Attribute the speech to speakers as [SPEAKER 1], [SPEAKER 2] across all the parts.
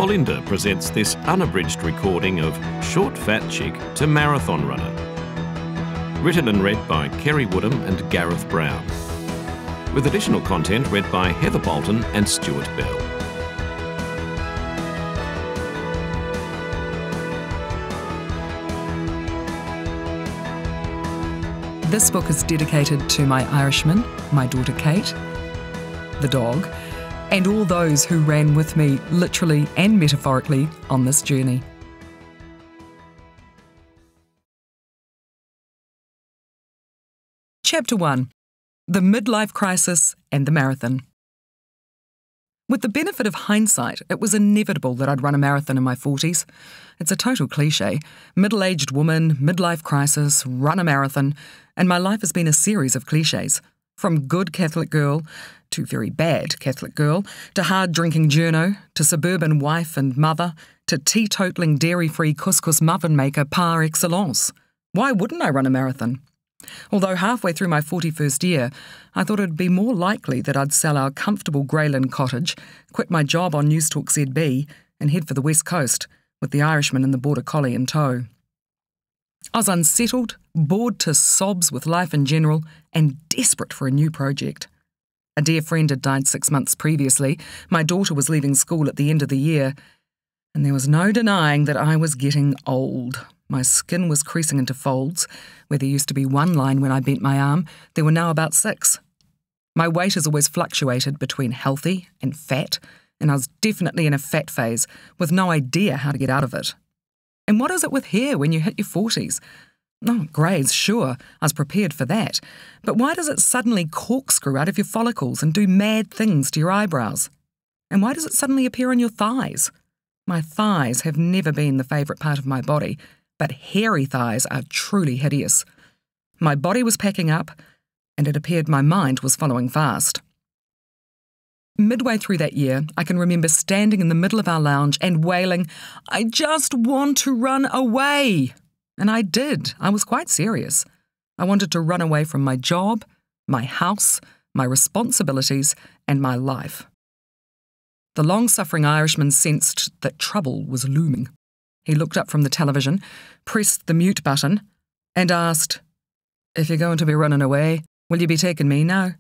[SPEAKER 1] Olinda presents this unabridged recording of Short Fat Chick to Marathon Runner. Written and read by Kerre Woodham and Gareth Brown. With additional content read by Heather Bolton and Stuart Bell.
[SPEAKER 2] This book is dedicated to my Irishman, my daughter Kate, the dog, and all those who ran with me, literally and metaphorically, on this journey. Chapter 1. The Midlife Crisis and the Marathon. With the benefit of hindsight, it was inevitable that I'd run a marathon in my 40s. It's a total cliche. Middle-aged woman, midlife crisis, run a marathon, and my life has been a series of cliches. From good Catholic girl to very bad Catholic girl, to hard-drinking journo, to suburban wife and mother, to teetotaling dairy-free couscous muffin maker par excellence. Why wouldn't I run a marathon? Although halfway through my 41st year, I thought it'd be more likely that I'd sell our comfortable Greyland cottage, quit my job on Newstalk ZB, and head for the West Coast, with the Irishman and the Border Collie in tow. I was unsettled, bored to sobs with life in general, and desperate for a new project. A dear friend had died 6 months previously, my daughter was leaving school at the end of the year, and there was no denying that I was getting old. My skin was creasing into folds. Where there used to be one line when I bent my arm, there were now about 6. My weight has always fluctuated between healthy and fat, and I was definitely in a fat phase, with no idea how to get out of it. And what is it with hair when you hit your 40s? Oh, greys, sure, I was prepared for that. But why does it suddenly corkscrew out of your follicles and do mad things to your eyebrows? And why does it suddenly appear on your thighs? My thighs have never been the favourite part of my body, but hairy thighs are truly hideous. My body was packing up, and it appeared my mind was following fast. Midway through that year, I can remember standing in the middle of our lounge and wailing, "I just want to run away!" And I did. I was quite serious. I wanted to run away from my job, my house, my responsibilities, and my life. The long-suffering Irishman sensed that trouble was looming. He looked up from the television, pressed the mute button, and asked, "If you're going to be running away, will you be taking me now?"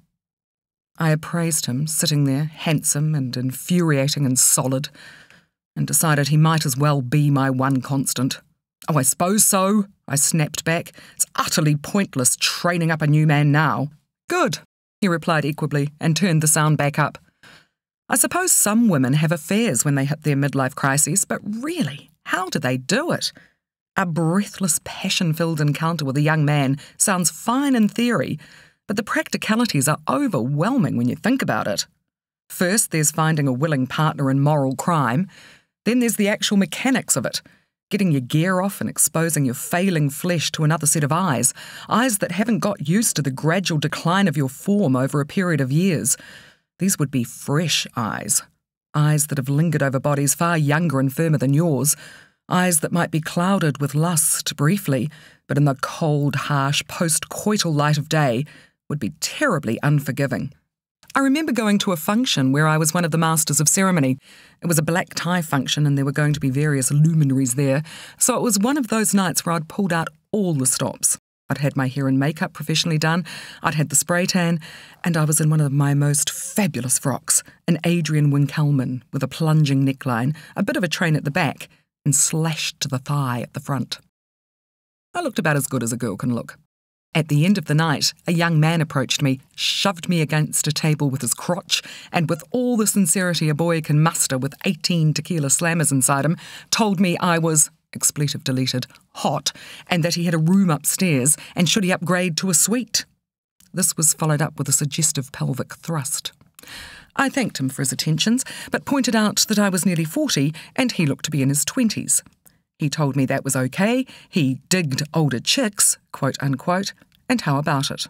[SPEAKER 2] I appraised him, sitting there, handsome and infuriating and solid, and decided he might as well be my one constant. "Oh, I suppose so," I snapped back. "It's utterly pointless training up a new man now." "Good," he replied equably, and turned the sound back up. I suppose some women have affairs when they hit their midlife crises, but really, how do they do it? A breathless, passion-filled encounter with a young man sounds fine in theory, but the practicalities are overwhelming when you think about it. First, there's finding a willing partner in moral crime. Then there's the actual mechanics of it. Getting your gear off and exposing your failing flesh to another set of eyes that haven't got used to the gradual decline of your form over a period of years. These would be fresh eyes that have lingered over bodies far younger and firmer than yours, eyes that might be clouded with lust briefly, but in the cold, harsh, post-coital light of day would be terribly unforgiving. I remember going to a function where I was one of the masters of ceremony. It was a black tie function and there were going to be various luminaries there, so it was one of those nights where I'd pulled out all the stops. I'd had my hair and makeup professionally done, I'd had the spray tan, and I was in one of my most fabulous frocks, an Adrian Winckelmann with a plunging neckline, a bit of a train at the back, and slashed to the thigh at the front. I looked about as good as a girl can look. At the end of the night, a young man approached me, shoved me against a table with his crotch, and with all the sincerity a boy can muster with 18 tequila slammers inside him, told me I was, expletive deleted, hot, and that he had a room upstairs, and should he upgrade to a suite? This was followed up with a suggestive pelvic thrust. I thanked him for his attentions, but pointed out that I was nearly 40, and he looked to be in his 20s. He told me that was okay, he digged older chicks, quote unquote, and how about it?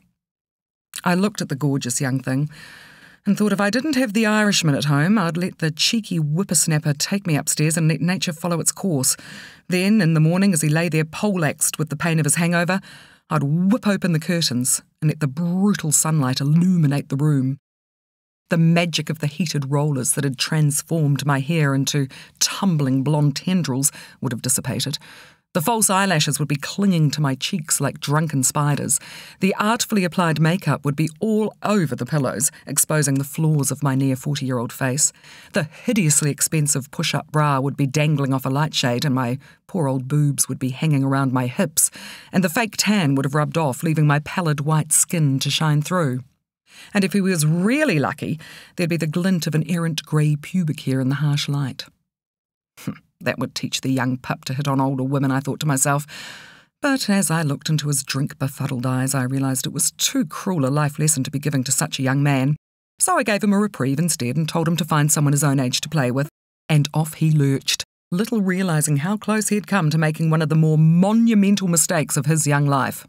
[SPEAKER 2] I looked at the gorgeous young thing and thought if I didn't have the Irishman at home, I'd let the cheeky whippersnapper take me upstairs and let nature follow its course. Then, in the morning, as he lay there poleaxed with the pain of his hangover, I'd whip open the curtains and let the brutal sunlight illuminate the room. The magic of the heated rollers that had transformed my hair into tumbling blonde tendrils would have dissipated. The false eyelashes would be clinging to my cheeks like drunken spiders. The artfully applied makeup would be all over the pillows, exposing the flaws of my near 40-year-old face. The hideously expensive push-up bra would be dangling off a light shade, and my poor old boobs would be hanging around my hips, and the fake tan would have rubbed off, leaving my pallid white skin to shine through. And if he was really lucky, there'd be the glint of an errant grey pubic hair in the harsh light. That would teach the young pup to hit on older women, I thought to myself. But as I looked into his drink-befuddled eyes, I realised it was too cruel a life lesson to be giving to such a young man. So I gave him a reprieve instead and told him to find someone his own age to play with. And off he lurched, little realising how close he'd come to making one of the more monumental mistakes of his young life.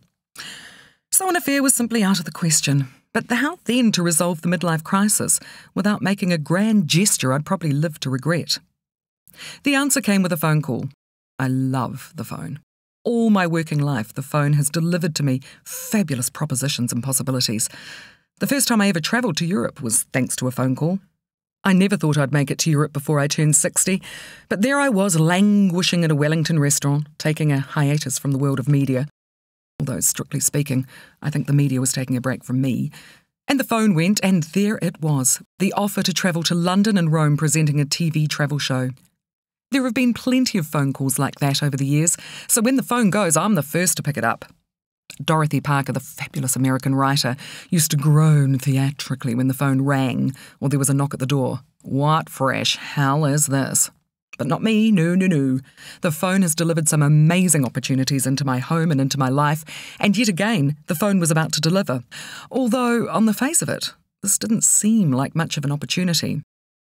[SPEAKER 2] So an affair was simply out of the question. But how then to resolve the midlife crisis without making a grand gesture I'd probably live to regret? The answer came with a phone call. I love the phone. All my working life, the phone has delivered to me fabulous propositions and possibilities. The first time I ever travelled to Europe was thanks to a phone call. I never thought I'd make it to Europe before I turned 60, but there I was languishing at a Wellington restaurant, taking a hiatus from the world of media. Although, strictly speaking, I think the media was taking a break from me. And the phone went, and there it was, the offer to travel to London and Rome presenting a TV travel show. There have been plenty of phone calls like that over the years, so when the phone goes, I'm the first to pick it up. Dorothy Parker, the fabulous American writer, used to groan theatrically when the phone rang or there was a knock at the door. What fresh hell is this? But not me, no. The phone has delivered some amazing opportunities into my home and into my life, and yet again, the phone was about to deliver. Although, on the face of it, this didn't seem like much of an opportunity.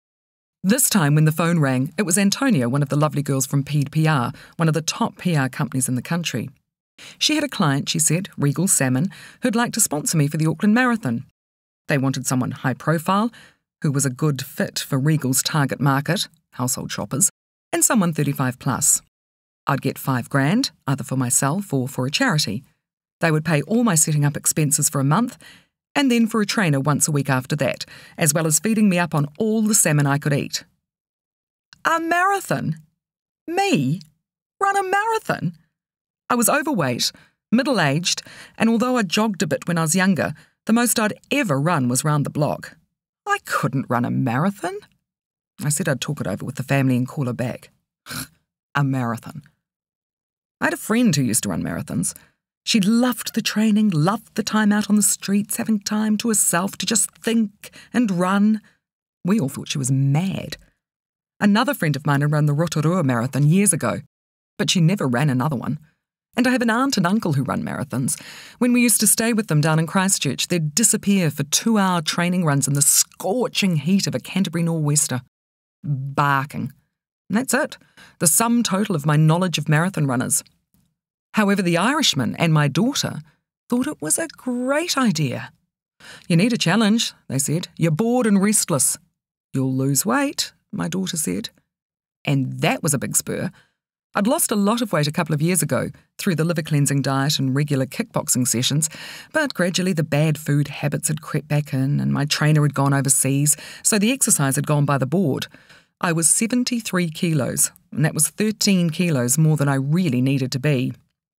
[SPEAKER 2] This time when the phone rang, it was Antonia, one of the lovely girls from PR, one of the top PR companies in the country. She had a client, she said, Regal Salmon, who'd like to sponsor me for the Auckland Marathon. They wanted someone high profile, who was a good fit for Regal's target market, household shoppers, and someone 35 plus. I'd get $5,000, either for myself or for a charity. They would pay all my setting up expenses for a month, and then for a trainer once a week after that, as well as feeding me up on all the salmon I could eat. A marathon? Me? Run a marathon? I was overweight, middle-aged, and although I jogged a bit when I was younger, the most I'd ever run was round the block. I couldn't run a marathon. I said I'd talk it over with the family and call her back. A marathon. I had a friend who used to run marathons. She'd loved the training, loved the time out on the streets, having time to herself to just think and run. We all thought she was mad. Another friend of mine had run the Rotorua Marathon years ago, but she never ran another one. And I have an aunt and uncle who run marathons. When we used to stay with them down in Christchurch, they'd disappear for 2-hour training runs in the scorching heat of a Canterbury nor'wester. Barking. And that's it, the sum total of my knowledge of marathon runners. However, the Irishman and my daughter thought it was a great idea. You need a challenge, they said. You're bored and restless. You'll lose weight, my daughter said. And that was a big spur. I'd lost a lot of weight a couple of years ago through the liver-cleansing diet and regular kickboxing sessions, but gradually the bad food habits had crept back in and my trainer had gone overseas, so the exercise had gone by the board. I was 73 kilos, and that was 13 kilos more than I really needed to be.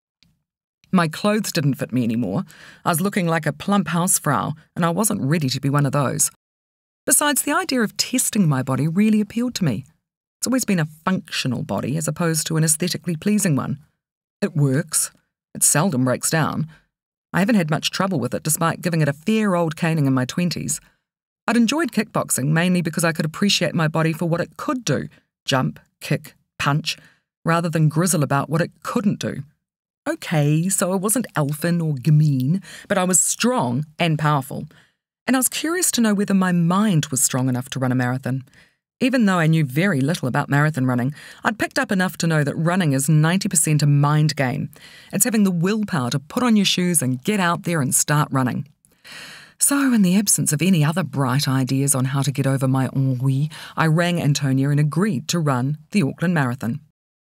[SPEAKER 2] My clothes didn't fit me anymore. I was looking like a plump housefrau, and I wasn't ready to be one of those. Besides, the idea of testing my body really appealed to me. It's always been a functional body as opposed to an aesthetically pleasing one. It works. It seldom breaks down. I haven't had much trouble with it despite giving it a fair old caning in my 20s. I'd enjoyed kickboxing mainly because I could appreciate my body for what it could do, jump, kick, punch, rather than grizzle about what it couldn't do. Okay, so I wasn't elfin or gamine, but I was strong and powerful. And I was curious to know whether my mind was strong enough to run a marathon. Even though I knew very little about marathon running, I'd picked up enough to know that running is 90% a mind game. It's having the willpower to put on your shoes and get out there and start running. So, in the absence of any other bright ideas on how to get over my ennui, I rang Antonia and agreed to run the Auckland Marathon.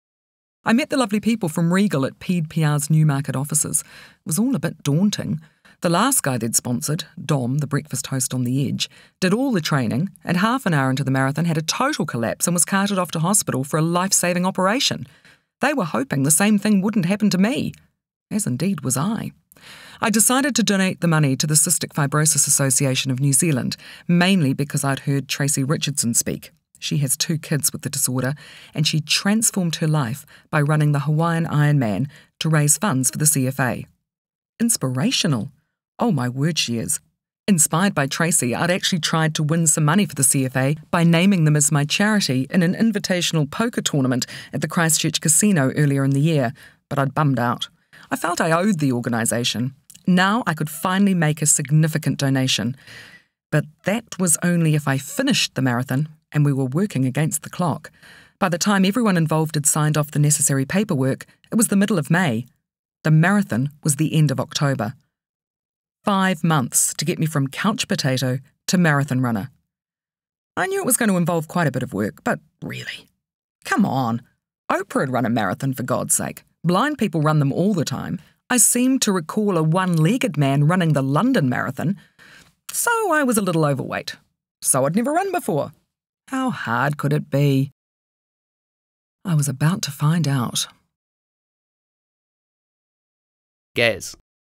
[SPEAKER 2] I met the lovely people from Regal at PR's Newmarket offices. It was all a bit daunting. The last guy they'd sponsored, Dom, the breakfast host on the edge, did all the training and half an hour into the marathon had a total collapse and was carted off to hospital for a life-saving operation. They were hoping the same thing wouldn't happen to me, as indeed was I. I decided to donate the money to the Cystic Fibrosis Association of New Zealand, mainly because I'd heard Tracy Richardson speak. She has 2 kids with the disorder, and she transformed her life by running the Hawaiian Ironman to raise funds for the CFA. Inspirational. Oh my word, she is. Inspired by Tracy, I'd actually tried to win some money for the CFA by naming them as my charity in an invitational poker tournament at the Christchurch Casino earlier in the year, but I'd bummed out. I felt I owed the organisation. Now I could finally make a significant donation. But that was only if I finished the marathon and we were working against the clock. By the time everyone involved had signed off the necessary paperwork, it was the middle of May. The marathon was the end of October. 5 months to get me from couch potato to marathon runner. I knew it was going to involve quite a bit of work, but really? Come on. Oprah had run a marathon, for God's sake. Blind people run them all the time. I seemed to recall a one-legged man running the London Marathon. So I was a little overweight. So I'd never run before. How hard could it be? I was about to find out.
[SPEAKER 3] Gaz.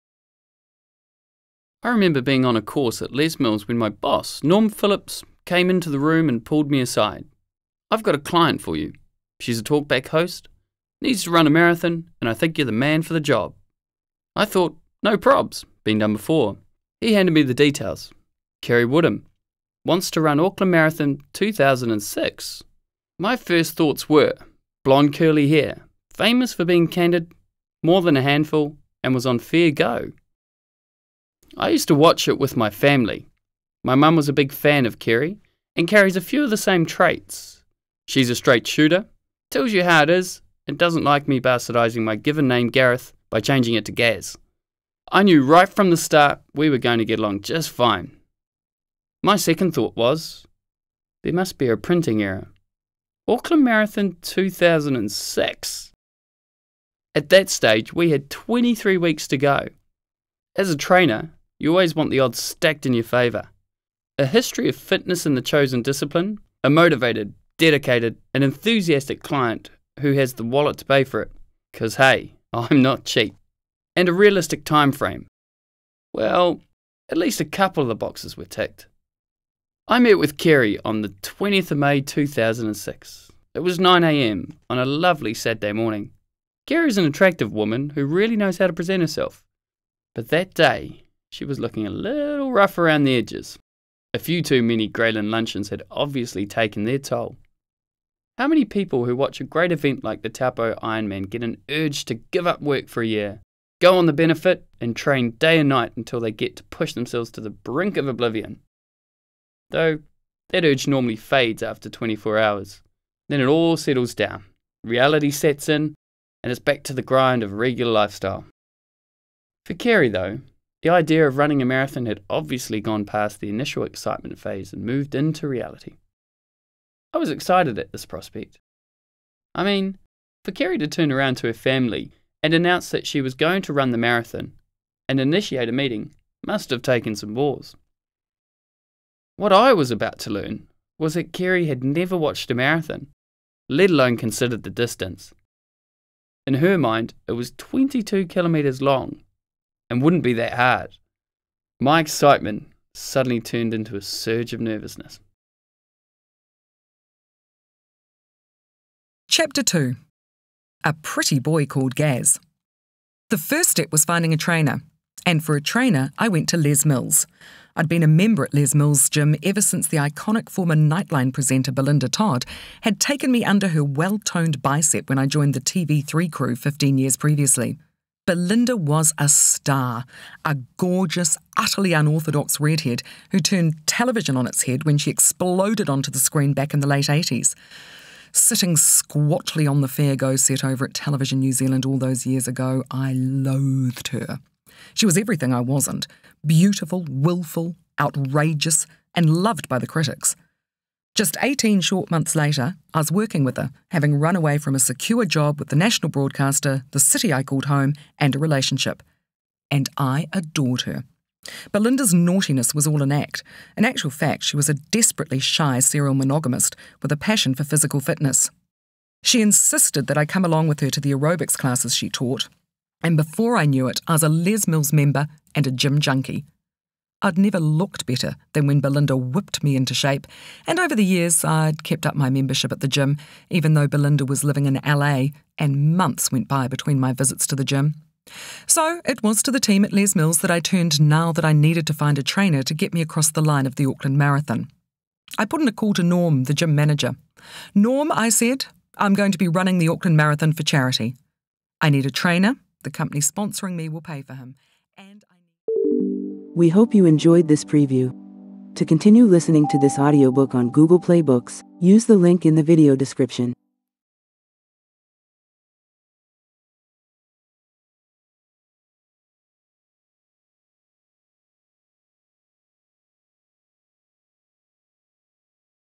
[SPEAKER 3] I remember being on a course at Les Mills when my boss, Norm Phillips, came into the room and pulled me aside. "I've got a client for you. She's a talkback host, needs to run a marathon, and I think you're the man for the job." I thought, no probs, been done before. He handed me the details. Kerre Woodham wants to run Auckland Marathon 2006. My first thoughts were, blonde curly hair, famous for being candid, more than a handful, and was on fair go. I used to watch it with my family. My mum was a big fan of Kerre and carries a few of the same traits. She's a straight shooter, tells you how it is, and doesn't like me bastardising my given name Gareth by changing it to Gaz. I knew right from the start we were going to get along just fine. My second thought was, there must be a printing error. Auckland Marathon 2006. At that stage, we had 23 weeks to go. As a trainer, you always want the odds stacked in your favour. A history of fitness in the chosen discipline, a motivated, dedicated, and enthusiastic client who has the wallet to pay for it. 'Cause hey, I'm not cheap. And a realistic time frame. Well, at least a couple of the boxes were ticked. I met with Kerre on the 20th of May 2006. It was 9 a.m. on a lovely Saturday morning. Kerre is an attractive woman who really knows how to present herself. But that day, she was looking a little rough around the edges. A few too many Greyland luncheons had obviously taken their toll. How many people who watch a great event like the Taupo Ironman get an urge to give up work for a year, go on the benefit, and train day and night until they get to push themselves to the brink of oblivion? Though that urge normally fades after 24 hours. Then it all settles down. Reality sets in, and it's back to the grind of a regular lifestyle. For Kerre, though, the idea of running a marathon had obviously gone past the initial excitement phase and moved into reality. I was excited at this prospect. I mean, for Kerre to turn around to her family and announce that she was going to run the marathon and initiate a meeting must have taken some balls. What I was about to learn was that Kerre had never watched a marathon, let alone considered the distance. In her mind, it was 22 kilometres long and wouldn't be that hard. My excitement suddenly turned into a surge of nervousness.
[SPEAKER 2] Chapter 2. A pretty boy called Gaz. The first step was finding a trainer, and for a trainer, I went to Les Mills. I'd been a member at Les Mills' gym ever since the iconic former Nightline presenter Belinda Todd had taken me under her well-toned bicep when I joined the TV3 crew 15 years previously. Belinda was a star, a gorgeous, utterly unorthodox redhead who turned television on its head when she exploded onto the screen back in the late 80s. Sitting squatly on the Fair-Go set over at Television New Zealand all those years ago, I loathed her. She was everything I wasn't. Beautiful, willful, outrageous, and loved by the critics. Just 18 short months later, I was working with her, having run away from a secure job with the national broadcaster, the city I called home, and a relationship. And I adored her. Belinda's naughtiness was all an act. In actual fact, she was a desperately shy serial monogamist with a passion for physical fitness. She insisted that I come along with her to the aerobics classes she taught, and before I knew it, I was a Les Mills member and a gym junkie. I'd never looked better than when Belinda whipped me into shape, and over the years I'd kept up my membership at the gym, even though Belinda was living in LA and months went by between my visits to the gym. So it was to the team at Les Mills that I turned now that I needed to find a trainer to get me across the line of the Auckland Marathon. I put in a call to Norm, the gym manager. "Norm," I said, "I'm going to be running the Auckland Marathon for charity. I need a trainer. The company sponsoring me will pay for him. And
[SPEAKER 4] We hope you enjoyed this preview. To continue listening to this audiobook on Google Play Books, use the link in the video description.